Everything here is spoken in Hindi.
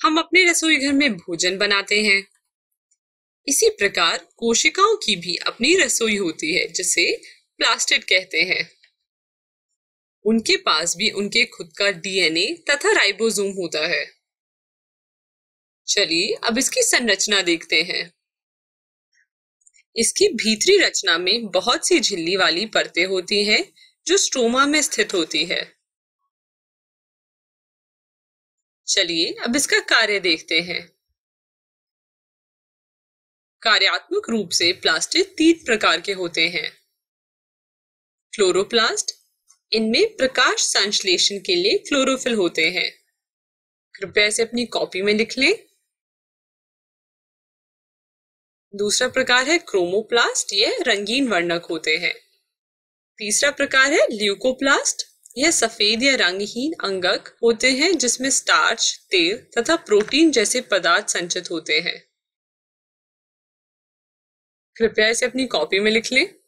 हम अपने रसोई घर में भोजन बनाते हैं। इसी प्रकार कोशिकाओं की भी अपनी रसोई होती है, जिसे प्लास्टिड कहते हैं। उनके पास भी उनके खुद का डीएनए तथा राइबोसोम होता है। चलिए अब इसकी संरचना देखते हैं। इसकी भीतरी रचना में बहुत सी झिल्ली वाली परतें होती हैं, जो स्ट्रोमा में स्थित होती है। चलिए अब इसका कार्य देखते हैं। कार्यात्मक रूप से प्लास्टिड 3 प्रकार के होते हैं। क्लोरोप्लास्ट, इनमें प्रकाश संश्लेषण के लिए क्लोरोफिल होते हैं। कृपया इसे अपनी कॉपी में लिख लें। दूसरा प्रकार है क्रोमोप्लास्ट, यह रंगीन वर्णक होते हैं। तीसरा प्रकार है ल्यूकोप्लास्ट, यह सफेद या रंगहीन अंगक होते हैं जिसमें स्टार्च, तेल तथा प्रोटीन जैसे पदार्थ संचित होते हैं। कृपया इसे अपनी कॉपी में लिख लें।